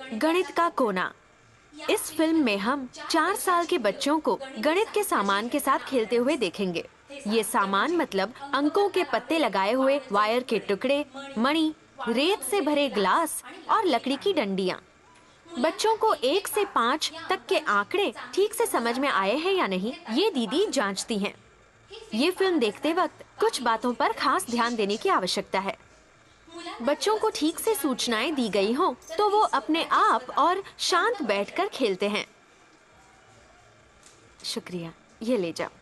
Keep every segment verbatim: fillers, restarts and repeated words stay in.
गणित का कोना। इस फिल्म में हम चार साल के बच्चों को गणित के सामान के साथ खेलते हुए देखेंगे। ये सामान मतलब अंकों के पत्ते लगाए हुए वायर के टुकड़े, मणि, रेत से भरे ग्लास और लकड़ी की डंडियाँ। बच्चों को एक से पाँच तक के आंकड़े ठीक से समझ में आए हैं या नहीं, ये दीदी जांचती हैं। ये फिल्म देखते वक्त कुछ बातों पर खास ध्यान देने की आवश्यकता है। बच्चों को ठीक से सूचनाएं दी गई हों तो वो अपने आप और शांत बैठकर खेलते हैं। शुक्रिया, ये ले जाओ।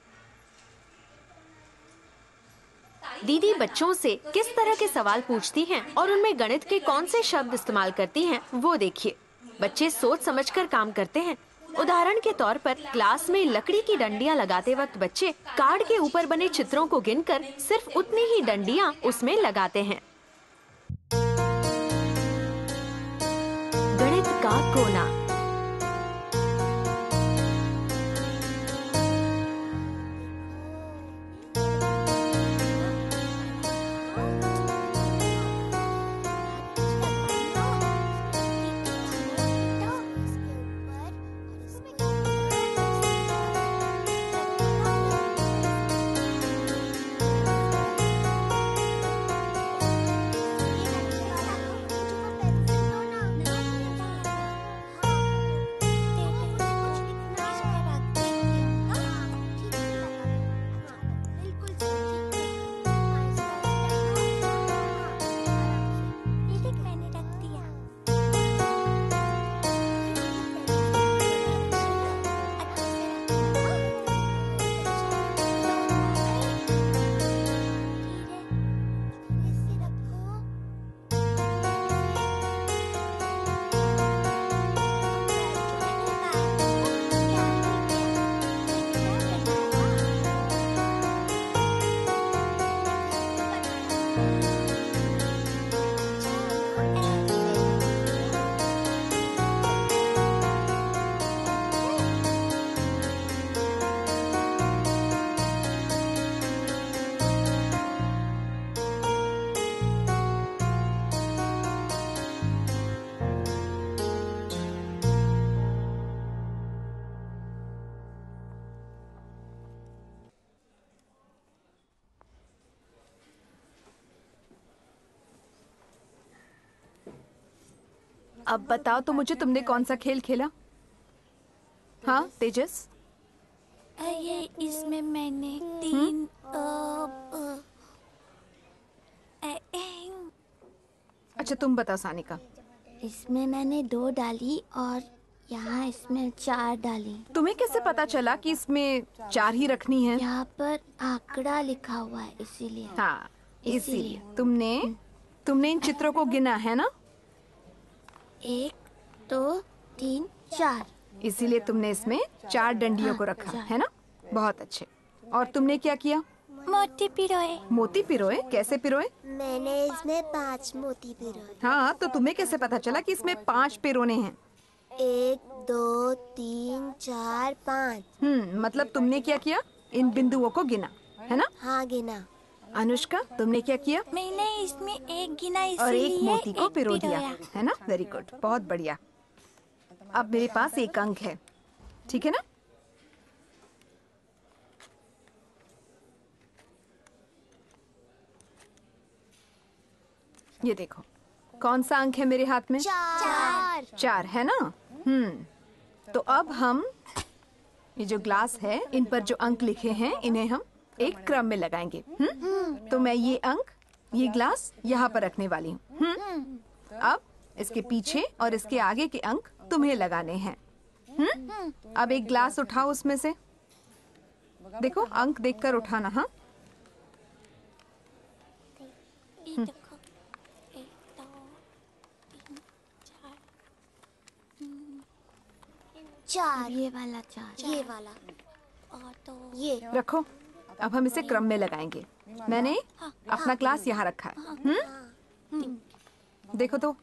दीदी बच्चों से किस तरह के सवाल पूछती हैं और उनमें गणित के कौन से शब्द इस्तेमाल करती हैं, वो देखिए। बच्चे सोच समझकर काम करते हैं। उदाहरण के तौर पर क्लास में लकड़ी की डंडियां लगाते वक्त बच्चे कार्ड के ऊपर बने चित्रों को गिनकर सिर्फ उतनी ही डंडियां उसमें लगाते हैं। गणित का कोना। अब बताओ तो मुझे, तुमने कौन सा खेल खेला? हाँ तेजस? ये इसमें मैंने तीन अ, अ, ए, ए, अच्छा तुम बताओ सानिका। इसमें मैंने दो डाली और यहाँ इसमें चार डाली। तुम्हें कैसे पता चला कि इसमें चार ही रखनी है? यहाँ पर आंकड़ा लिखा हुआ है इसीलिए। हाँ इसीलिए तुमने तुमने इन चित्रों को गिना है ना? एक दो तीन चार, इसीलिए तुमने इसमें चार डंडियों हाँ, को रखा चार। है ना? बहुत अच्छे। और तुमने क्या किया? मोती पिरोए। मोती पिरोए? कैसे पिरोए? मैंने इसमें पांच मोती पिरोए। हाँ तो तुम्हें कैसे पता चला कि इसमें पांच पिरोने हैं? एक दो तीन चार पाँच। हम्म मतलब तुमने क्या किया? इन बिंदुओं को गिना है ना? हाँ गिना। अनुष्का तुमने क्या किया? मैंने इसमें एक गिना इसलिए और एक मोती को एक पिरो दिया पिरोया। है ना? वेरी गुड, बहुत बढ़िया। अब मेरे पास एक अंक है, ठीक है ना? ये देखो, कौन सा अंक है मेरे हाथ में? चार। चार है ना? हम्म तो अब हम ये जो ग्लास है, इन पर जो अंक लिखे हैं, इन्हें हम एक क्रम में लगाएंगे। हम्म तो मैं ये अंक, ये ग्लास यहाँ पर रखने वाली हूँ। हम्म अब इसके पीछे और इसके आगे के अंक तुम्हें लगाने हैं। हम्म अब एक ग्लास उठाओ उसमें से। देखो अंक देखकर उठाना। हाँ ये देखो, एक दो तीन चार, चार। ये वाला चार, ये वाला। और तो ये। रखो, अब हम इसे क्रम में लगाएंगे। मैंने अपना ग्लास यहाँ रखा है। हम्म देखो तो,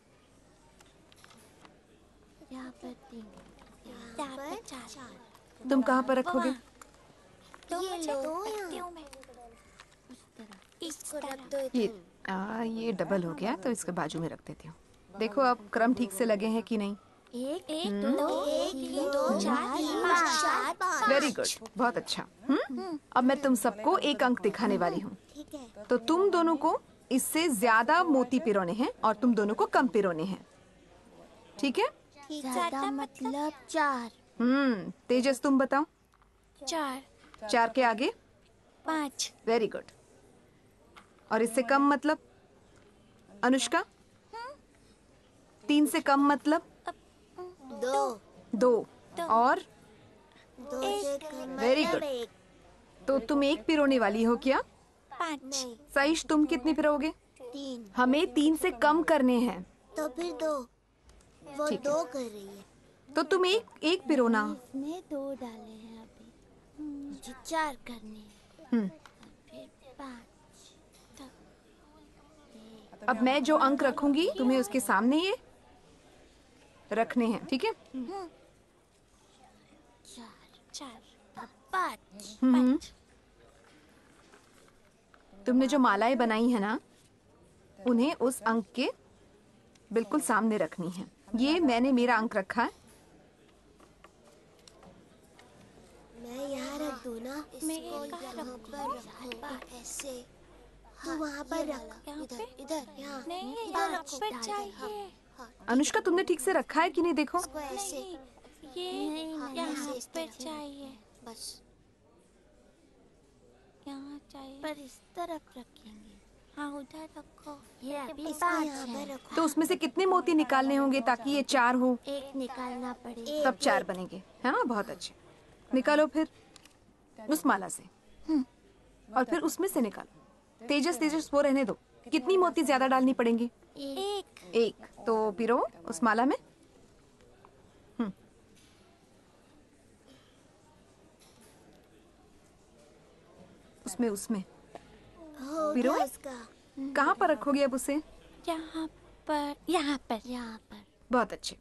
यहाँ पर तीन, यहाँ पर चार। तुम कहाँ पर रखोगे? तो ये मुझे लो रखती यहाँ। हूँ मैं उस तरह, इस इसको रख तरह। दो ये इधर। आ, ये डबल हो गया तो इसके बाजू में रख देती हूँ। देखो अब क्रम ठीक से लगे हैं कि नहीं? एक एक दो एक तीन दो चार पाँच चार पाँच। वेरी गुड, बहुत अच्छा। हम्म अब मैं तुम सबको एक अंक दिखाने वाली हूँ। ठीक है। तो तुम दोनों को इससे ज्यादा मोती पिरोने हैं और तुम दोनों को कम पिरोने हैं, ठीक है? ज्यादा मतलब चार। हम्म तेजस तुम बताओ। चार चार के आगे? पाँच। Very good. और इससे कम मतलब? अनुष्का? तीन से कम मतलब? दो दो। और? दो से कम वेरी मतलब गुड। एक। तो तुम एक पिरोने वाली हो क्या? पाँच। नहीं, सईश तुम कितनी पिरोगे? तीन। हमें तीन से कम करने हैं। तो फिर दो। वो ठीक है। दो कर रही है। तो तुम एक एक पिरोना। इसमें दो डाले हैं अभी, मुझे चार करने हैं। हम्म फिर पाँच। अब मैं जो अंक रखूंगी तुम्हें उसके सामने ये रखने हैं, ठीक है? चार चार पाँच। हम्म तुमने जो मालाएं बनाई है ना, उन्हें उस अंक के बिल्कुल सामने रखनी है। ये मैंने मेरा अंक रखा है। मैं यहाँ रख दूँ ना? मैं इसको कहाँ यहाँ रखूँ? पर रखो ऐसे। तू वहाँ पर रख। यहाँ इधर पे? इधर यहाँ। नहीं, इधर यहाँ रखो। पर हाँ, चाहिए। हाँ, अनुष्का तुमने ठीक से रखा है कि नहीं? देखो। इसको ऐसे। ये हाँ, यहाँ ऐसे इस पर तरफ। चाहिए। बस। यहाँ चाहिए पर इस तरफ रखेंगे। हाँ उधर रखो। ये अभी इसको पाँच यहाँ पर है। रखो। तो उसमें से कितने मोती निकालने होंगे ताकि ये चार हो? एक निकालना पड़ेगा। तब चार बनेंगे, है ना? बहुत अच्छे। निकालो फिर उस माला से, और फिर उसमें से निकालो। तेजस तेजस वो रहने दो। कितनी मोती ज्यादा डालनी पड़ेंगी? एक। एक। तो पिरो उस माला में। हम्म उसमें उसमें हो पिरो? गया उसका। कहाँ पर रखोगे अब उसे? यहाँ पर यहाँ पर यहाँ पर। बहुत अच्छे।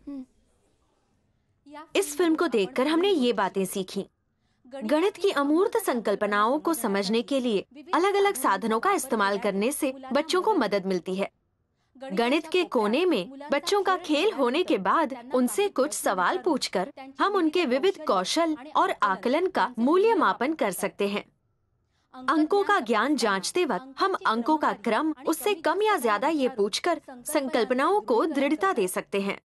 इस फिल्म को देखकर हमने ये बातें सीखी। गणित की अमूर्त संकल्पनाओं को समझने के लिए अलग अलग साधनों का इस्तेमाल करने से बच्चों को मदद मिलती है। गणित के कोने में बच्चों का खेल होने के बाद उनसे कुछ सवाल पूछकर हम उनके विविध कौशल और आकलन का मूल्यमापन कर सकते हैं। अंकों का ज्ञान जांचते वक्त हम अंकों का क्रम उससे कम या ज्यादा ये पूछकर संकल्पनाओं को दृढ़ता दे सकते हैं।